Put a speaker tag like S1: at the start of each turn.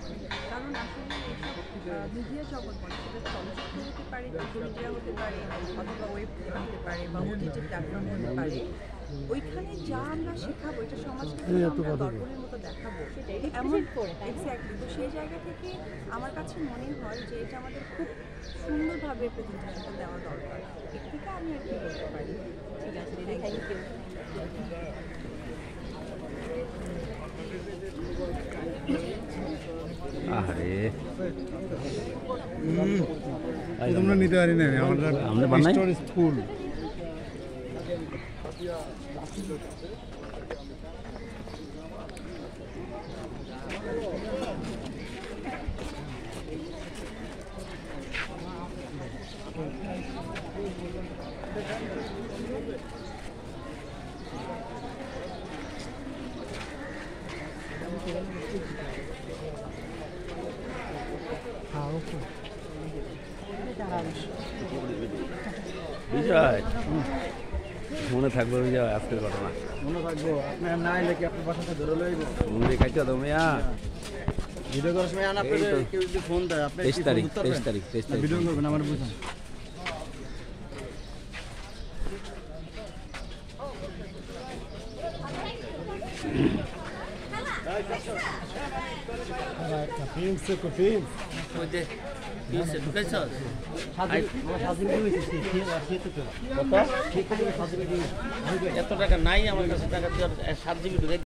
S1: কারণ আসলে এইসব মিডিয়া জগৎ বলে সেটা চলচ্চিত্র হতে পারে, মিডিয়া হতে পারে, অথবা ওয়েব হতে পারে বা ওটিটি প্ল্যাটফর্ম হতে পারে। ওইখানে যা আমরা শেখাবো এটা সমাজকে আমরা দর্পণের মতো দেখাবো এমন এক্স্যাক্টলি। তো সেই জায়গা থেকে আমার কাছে মনে হয় যে এটা আমাদের খুব সুন্দরভাবে প্রেজেন্টেশনটা দেওয়া দরকার। এর থেকে আমি আর কি বলতে পারি। ঠিক আছে, থ্যাংক ইউ।
S2: আরে
S3: তোমরা নিতে পারি না
S2: আমরা বানাই
S3: ফুল
S2: বিজয় মনে থাকবে বিজয় আজকের ঘটনা
S3: মনে থাকবো। আপনার না এলে কি আপনার বাসাতে ধরে লইব
S2: মনে খাইছো তুমি
S3: ভিডিও করার সময় আপনার কেউ যদি ফোন দেয় আপনি
S2: 23 তারিখ
S3: ভিডিও করবেন আমার বুঝুন।
S4: এত টাকা নাই আমার কাছে, টাকা 7 জিবি ঢুকাই